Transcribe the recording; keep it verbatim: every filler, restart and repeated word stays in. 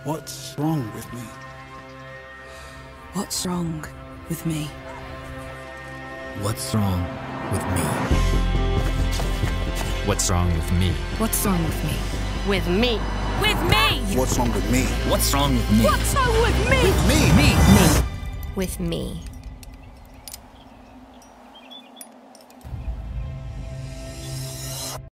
What's wrong with me? What's wrong with me? What's wrong with me? What's wrong with me? What's wrong with me? With me. With me! What's wrong with me? What's wrong with me? What's wrong with me? With me! Me! With me.